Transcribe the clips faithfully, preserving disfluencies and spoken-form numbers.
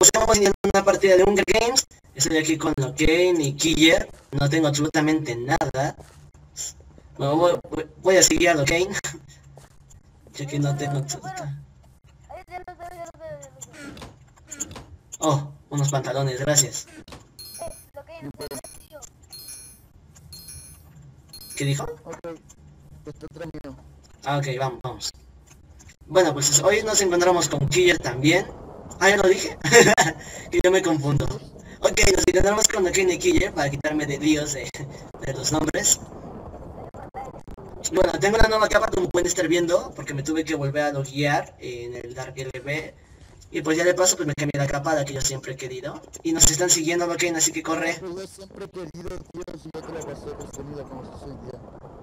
pues estamos iniciando una partida de Hunger Games. Estoy aquí con Lokane y Killer. No tengo absolutamente nada. Bueno, voy, voy, voy a seguir a Lokane. Ya que no tengo absolutamente... Oh, unos pantalones, gracias. ¿Qué dijo? Ah, ok, vamos, vamos. Bueno, pues hoy nos encontramos con Killer también. Ah, ya lo dije. Que yo me confundo. Ok, nos encontramos con Lokane y Killer para quitarme de líos de, de los nombres. Bueno, tengo una nueva capa como pueden estar viendo, porque me tuve que volver a loguear en el Dark L B. Y pues ya de paso pues me cambié la capa, la que yo siempre he querido. Y nos están siguiendo, Lokane, así que corre. Yo siempre he querido, tío, si yo te la pasé resumida como se sentía.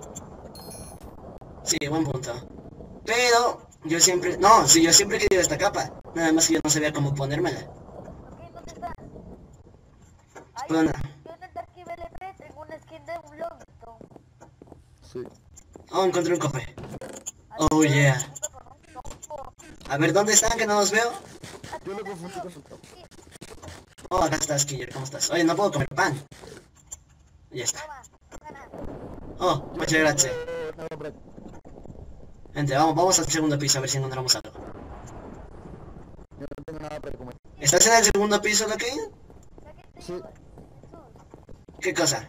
Sí, buen punto. Pero yo siempre... No, sí, yo siempre he querido esta capa. Nada más que yo no sabía cómo ponérmela. ¿Dónde estás? Bueno, nada. Yo en el Dark L B tengo una skin de un lobito. Sí. Oh, encontré un cofre. Oh, yeah. A ver, ¿dónde están? Que no los veo. Yo lo confundí con el top. Oh, acá estás, Killer. ¿Cómo estás? Oye, no puedo comer pan. Ya está. Oh, muchas gracias. Eh, no, hombre. Gente, vamos, vamos al segundo piso a ver si encontramos algo. Yo no tengo nada para comer. ¿Estás en el segundo piso, Lokane? Sí. ¿Qué cosa?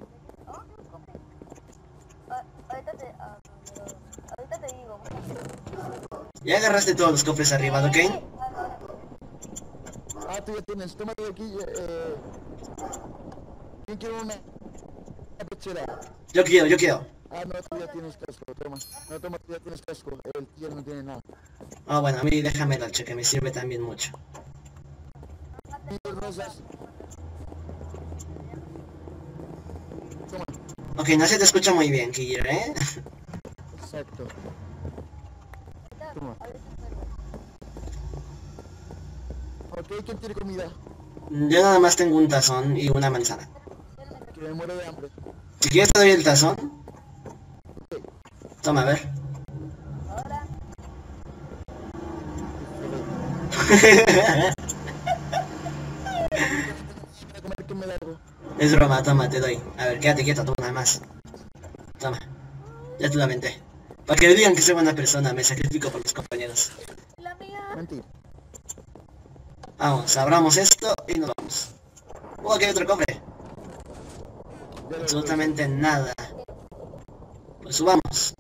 Ahorita te, ah, ahorita te digo. Ya agarraste todos los cofres arriba, Lokane. Ah, tú ya tienes. Tómate de aquí. Eh... ¿Quién quiere una? Una pechera. Yo quiero, yo quiero. Ah, no, tú ya tienes casco. Toma. No, toma, tú ya tienes casco. El tío no tiene nada. Ah, bueno, a mí déjame el hacha, que me sirve también mucho. Y rosas. Toma. Ok, no se te escucha muy bien, Killer, ¿eh? Exacto. Toma. Ok, ¿quién tiene comida? Yo nada más tengo un tazón y una manzana. Que me muero de hambre. Si quieres te doy el tazón. Toma, a ver. Para comer, ¿qué me largo? Es broma, toma, te doy. A ver, quédate quieto, tú nada más. Toma. Ya te la aventé. Para que digan que soy buena persona, me sacrifico por los compañeros. La mía. Mentira. Vamos, abramos esto y nos vamos. Oh, aquí hay otro cofre. Ya lo Absolutamente nada. Pues subamos.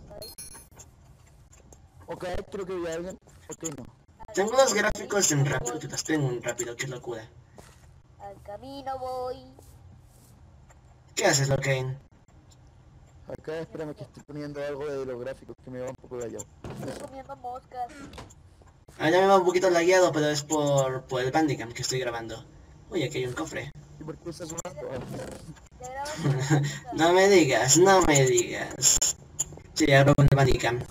Ok, creo que vi a alguien. Ok, no. Tengo los gráficos en rápido, que los tengo en rápido, qué locura. Al camino voy. ¿Qué haces, Lokane? Acá espérame que estoy poniendo algo de los gráficos que me va un poco de allá. Estoy comiendo moscas. Ah, ya me va un poquito lagueado, pero es por, por el Bandicam que estoy grabando. Uy, aquí hay un cofre. ¿Y por qué estás sonando? Ya grabas. No me digas, no me digas. Sí, ya grabo con el Bandicam.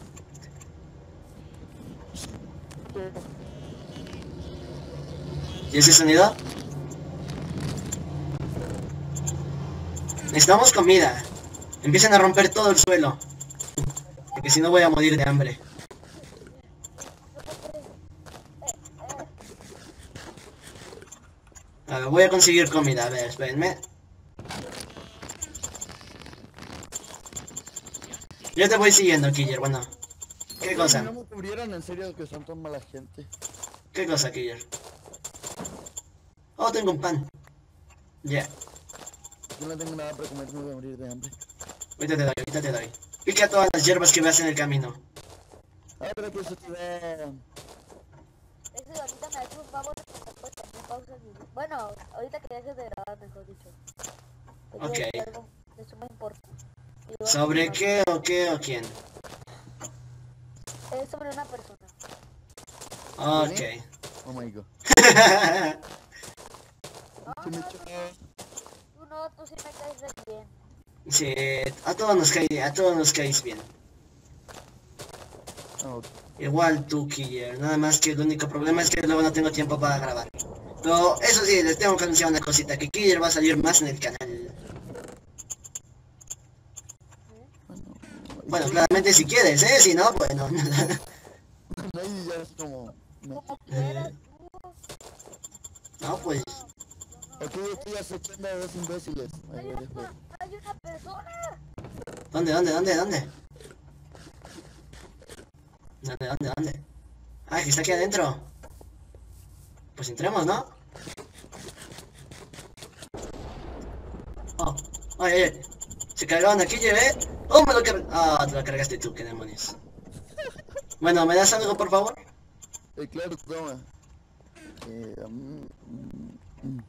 ¿Y ese sonido? Necesitamos comida. Empiezan a romper todo el suelo. Porque si no voy a morir de hambre. A ver, voy a conseguir comida. A ver, espérenme. Yo te voy siguiendo, Killer. Bueno. ¿Qué cosa? No me cubrieron, en serio que son tan mala gente. ¿Qué cosa, Killer? Oh, tengo un pan. Ya. Yo no tengo nada para comer, me voy a morir de hambre. Ahorita te doy, ahorita te doy. Pica todas las hierbas que veas en el camino. Ahora que eso te da... Eso ahorita me hace un favor de que después también pausa el video. Bueno, ahorita que dejes de grabar, mejor dicho. Te quiero Ok. decir algo de suma importancia. Y bueno, ¿Sobre no, qué o qué o quién? Es sobre una persona. Ok. Oh my god. No, Se me no, echó... tú no, tú sí me caes re bien. Sí, a todos nos cae, a todos nos caes bien. Ah, ok. Igual tú, Killer. Nada más que el único problema es que luego no tengo tiempo para grabar. Pero eso sí, les tengo que anunciar una cosita, que Killer va a salir más en el canal. Bueno, claramente si quieres, ¿eh? Si no, bueno. No, y ya es como... me- Como quieras, tú. No, pues... Aquí estoy acechando a dos imbéciles. Ahí Hay lo una, dejo. hay una persona. ¿Dónde, dónde, dónde, dónde? ¿Dónde, dónde, dónde? Ah, que está aquí adentro. Pues entremos, ¿no? Oh, ay, ay, ay. Se cargaron aquí, llevé. Oh, me lo cargué. Ah, te lo cargaste tú, qué demonios. Bueno, ¿me das algo, por favor? Eh, claro, toma. Eh, mm, mm,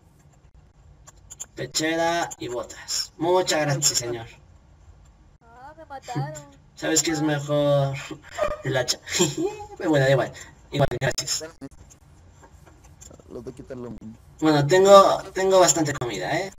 Pechera y botas. Muchas gracias, señor. Ah, me mataron. ¿Sabes qué es mejor? El hacha. Pero bueno, da igual. Igual, gracias. los de quitarlo. Bueno, tengo, tengo bastante comida, ¿eh?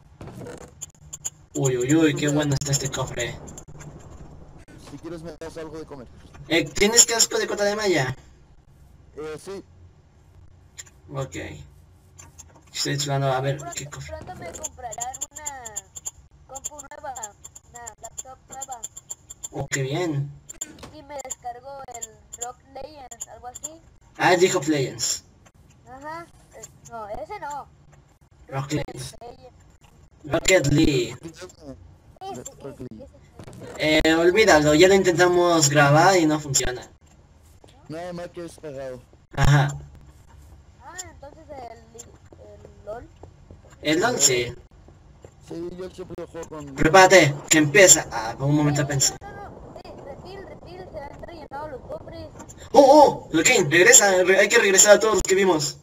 Uy, uy, uy, qué bueno está este cofre. Si quieres me das algo de comer. Eh, ¿tienes casco de cota de malla? Eh, sí. Ok. Estoy explorando a ver Pronto, qué cofre. pronto me comprarán una compu nueva, una laptop nueva. Oh, qué bien. Y me descargo el Rock Legends, algo así. Ah, League of Legends. Ajá. eh, No, ese no. Rock Legends. Legends. Rocket League. Ese, Rock ese, League. ese. Eh, olvídalo, ya lo intentamos grabar y no funciona. Nada más que es pagado. Ajá. Ah, entonces el, li- el LOL. El LOL sí. Sí, yo siempre juego con... Prepárate, que empieza. Ah, por un momento Eh, pensé. No, no, no. Eh, refil, refil, se han rellenado los cofres. ¡Oh, oh! Loquín, regresa, re- hay que regresar a todos los que vimos.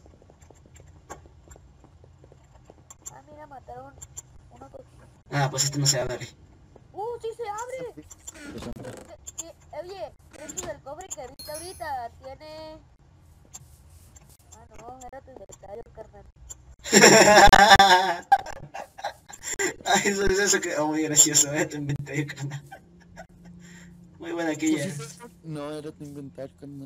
Ah, mira, mataron una cosa. Ah, pues este no se abre. Uh, sí se abre. Eh, eh, Oye, dentro del cobre que viste ahorita tiene... Ah, no, era tu inventario, carnal. Ay, eso es eso que... Oh, muy gracioso, eh, tu inventario, carnal. Muy buena aquella. No, era tu inventar, carnal.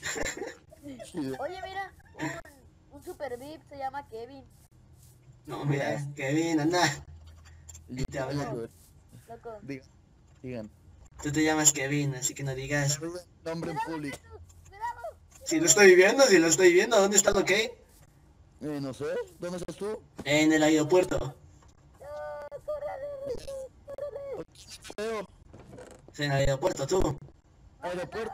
Oye, mira, un, un super V I P se llama Kevin. No, mira, Kevin, anda. Yo Te hablan. Loco. Digan, digan. Tú te llamas Kevin, así que no digas. Nombre en Cuidado, público. Jesús, cuidado. Si lo estoy viendo, si lo estoy viendo, ¿dónde está lo que? Eh, no sé, ¿dónde estás tú? En el aeropuerto. No, córrele, Jesús, córrele. Feo. En el aeropuerto, tú. Aeropuerto.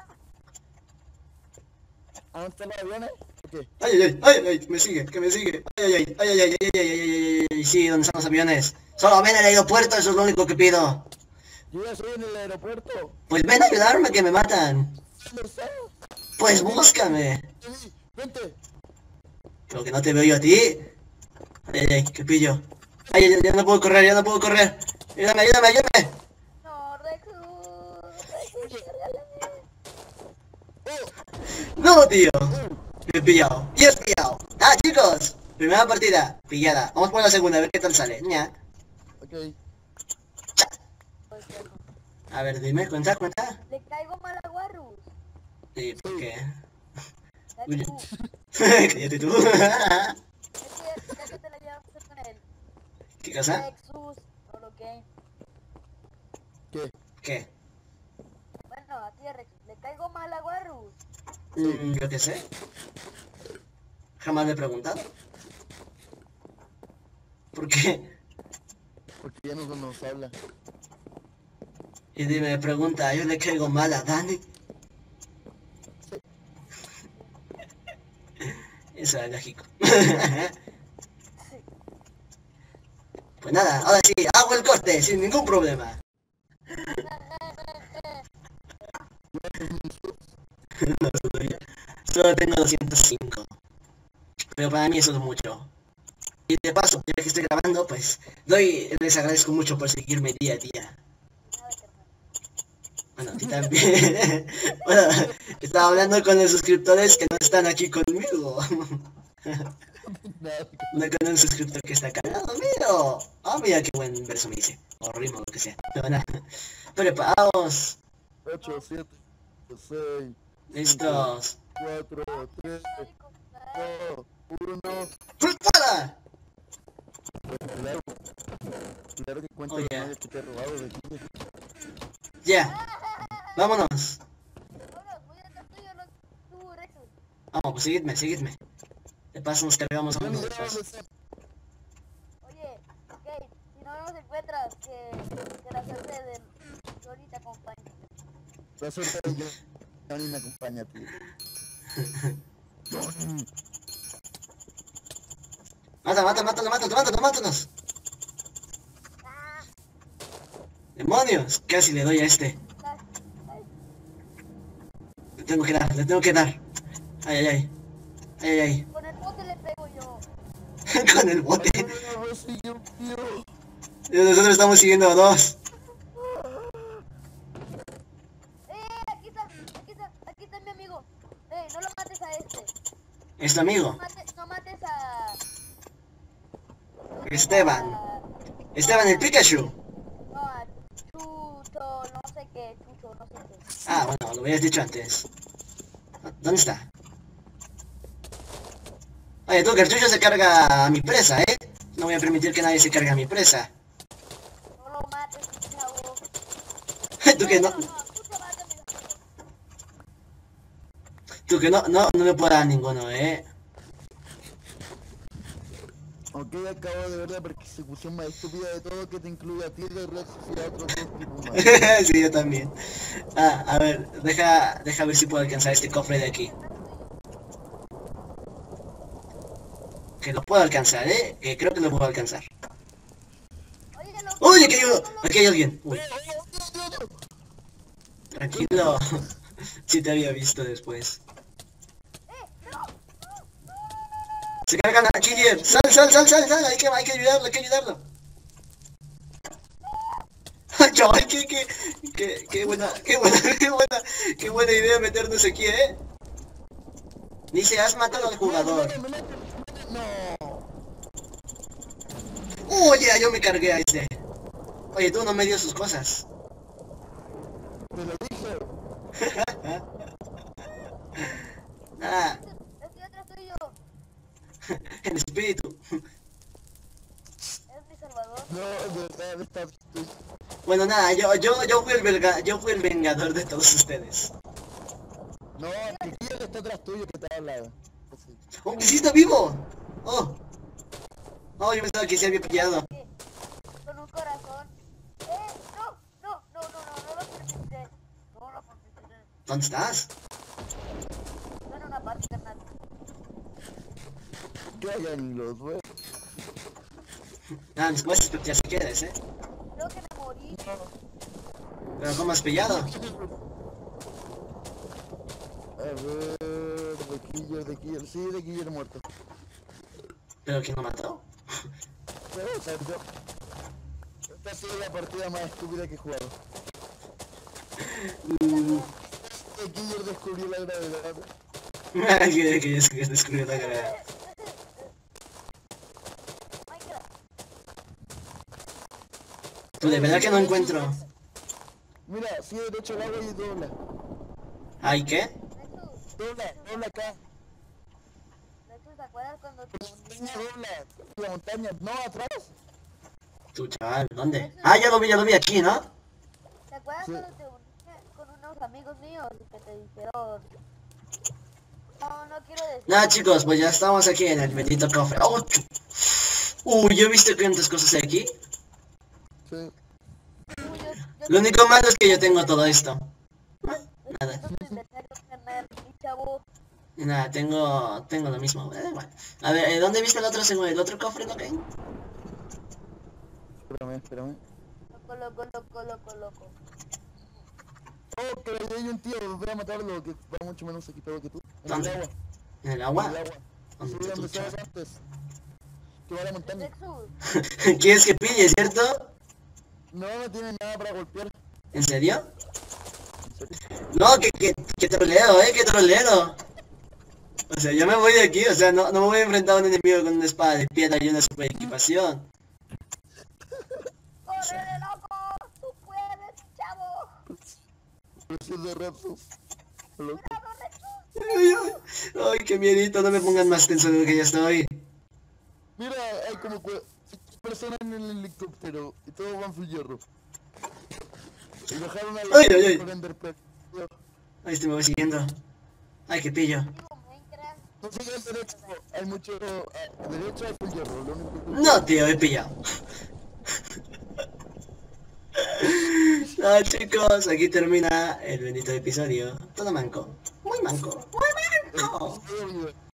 ¿A dónde están los aviones? Ok. Ay, ay, ay, ay, ay, me sigue, que me sigue. Ay, ay, ay, ay, ay, ay, ay, ay, ay, ay, ay, ay, sí, ¿dónde están los aviones? Solo ven al aeropuerto, eso es lo único que pido. Yo ya estoy en el aeropuerto. Pues ven a ayudarme, que me matan. ¿Dónde estás? Pues búscame. Sí, vente. Pero que no te veo yo a ti. Ay, ay, ay, qué pillo. Ay, ay, ay, ya no puedo correr, ya no puedo correr. Ayúdame, ayúdame, ayúdame. No, Rexus, Rexus, córrele. Oh, No, tío. Me he pillado. Y has pillado. Ah, chicos. Primera partida. Pillada. Vamos por la segunda, a ver qué tal sale. Ña. ok. A ver, dime, cuenta, cuenta. Le caigo mal a Warrus. Sí, ¿por qué? Rexus, Cállate tú. es que ya que te la llevas con él. ¿Qué cosa? Rexus, no lo que. ¿Qué? ¿Qué? Bueno, a ti, Rexus, le caigo mal a Warrus. Mm, yo qué sé. Jamás le he preguntado. ¿Por qué? Porque ya no nos habla. Y dime, me pregunta, yo le caigo mal a Dani. Eso es lógico. Pues nada, ahora sí, hago el corte sin ningún problema. No, todavía. Solo tengo doscientos cinco. Pero para mí eso es mucho. Y de paso, ya que estoy grabando, pues doy, les agradezco mucho por seguirme día a día. Nada, carnal. Bueno, a ti también. Bueno, estaba hablando con los suscriptores que no están aquí conmigo. Nada. No con un suscriptor que está acá al lado mío. Ah, mira qué buen verso me dice. O rima, lo que sea. No, nada. Preparados. ocho, siete, seis, Listos. cuatro, tres, dos, uno. ¡Prepara! Claro. Claro que cuenta Oh, la yeah. madre que te he robado de aquí. Ya. Vámonos. Vámonos, voy a estar tuyo, no tú, Rexus. Vamos, pues seguidme, seguidme. De paso nos cargamos a Yo uno ni de sé dónde paso. está. Oye, ok, si no nos encuentras, que, que la suerte de Johnny te acompañe. La suerte de yo. Johnny me acompaña, tío. Johnny. Mata, mata, mátalo, mátalo, mátalo, mátanos. ¡Demonios! Casi le doy a este. Ay, ay, Le tengo que dar, le tengo que dar. Ay, ay, ay. Ay, ay, ay. con el bote le pego yo. Con el bote. Ayúdame, sigue un tío. Y nosotros estamos siguiendo a dos. Eh, aquí está, aquí está, aquí está mi amigo. Eh, no lo mates a este. Es tu amigo. No mates, no mates a... Esteban. a- Esteban el Pikachu. No, a Chucho, no sé qué, Chucho, no sé qué. Ah, bueno, lo habías dicho antes. ¿Dónde está? Oye, tú, que el tuyo se carga a mi presa, ¿eh? No voy a permitir que nadie se cargue a mi presa. No lo mates, chavo. Tú que no, No, no, Chucho, mátame. tú que no, no, no me puedo dar ninguno, ¿eh? Ok, acabo de ver la persecución más estúpida de todo, que te incluye a ti de Red y a otros dos tipos más. Sí, yo también. Ah, a ver, deja, deja ver si puedo alcanzar este cofre de aquí. Que lo puedo alcanzar, ¿eh? Que creo que lo puedo alcanzar. Oye, lo... ¡Uy, aquí hay uno! Aquí hay alguien. Uy, tranquilo. Sí te había visto después. Se cargan a Killer. Sal, sal, sal, sal, sal. Hay que, hay que ayudarlo, hay que ayudarlo. Chaval, qué, qué, qué, qué buena, qué buena, qué buena, qué buena idea meternos aquí, ¿eh? Dice, has matado al jugador. No. Oye, yo me cargué a este. Oye, tú no me dio sus cosas. Te lo dije. Ah, Estoy atrás tuyo. en espíritu. Es mi salvador. No, de verdad, está... Bueno, nada, yo, yo, yo fui el verga, yo fui el vengador de todos ustedes. No, que Killer está atrás tuyo, que te ha hablado. Sí. ¡Oh, que sí está vivo! ¡Oh! Oh, yo pensaba que se había pillado. ¿Qué? Con un corazón. Eh, no, no, no, no, no, no lo permitiré. No lo permitiré. ¿Dónde estás? No en una parte, carnal. Que hagan los dos. Ah, mis cosas ya si quieres, ¿eh? Creo que me morí. Pero ¿cómo has pillado? A ver, de Killer, de Killer, sí, de Killer muerto. ¿Pero quién lo mató? Pero, o sea, yo... Esta ha sido la partida más estúpida que he jugado. Mm, De Killer descubrió la gravedad. que, que ya que descubrió la gravedad. Minecraft. Tú, de verdad que no encuentro. Mira, sigue derecho al agua y dobla. ¿Ay, qué? Nexus, Dobla, dobla acá. Nexus, ¿te acuerdas cuando te Montaña, unías? dobla. La montaña, no, atrás. Tú, chaval, ¿dónde? Ah, ya lo vi, ya lo vi aquí, ¿no? ¿Te acuerdas Sí. cuando te unías con unos amigos míos y que te dijeron... No, no quiero decir... Nada, chicos, pues ya estamos aquí en el bendito cofre. ¡Oh! chu- Uy, ¿yo he visto cuántas cosas hay aquí? Sí. Uy, yo, yo Lo único malo es que yo tengo todo esto. Nada. tengo tu inventario, carnal, mi chavo. Y nada, tengo, tengo lo mismo. Eh, bueno. A ver, ¿eh, ¿dónde viste el otro segundo? ¿El otro cofre, no, Kane? Espérame, espérame. Loco, loco, loco, loco, loco. Oh, que ahí hay un tío, voy a matarlo, que va mucho menos equipado que tú. En ¿Dónde? el agua. ¿En el En agua? el agua. ¿Dónde Sí, tú, donde estabas chaval? antes. Que va a la montaña. Nexus, ¿Quieres que pille, cierto? No, no tiene nada para golpear. ¿En serio? En serio. No, que, que, que troleo, eh, que troleo. O sea, yo me voy de aquí, o sea, no, no me voy a enfrentar a un enemigo con una espada de piedra y una super equipación. ¡corre, loco! ¡Tú puedes, chavo! Precios de retos. Loco. ¡Cuidado, Nexus! Ay, ay, ay, qué miedito, no me pongan más tenso de lo que ya estoy. Mira, hay como cua- personas en el helicóptero y todos van fierro. Y bajaron a la Ay, ay, ay. por Enderpearl. Ay, este me va siguiendo. Ay, qué pillo. Digo, Minecraft. No sigan derecho, hay mucho... A derecha hay full hierro, lo único que... No, tío, he pillado. No, chicos, aquí termina el bendito episodio. Todo manco. Muy manco. Muy manco. Todo bien.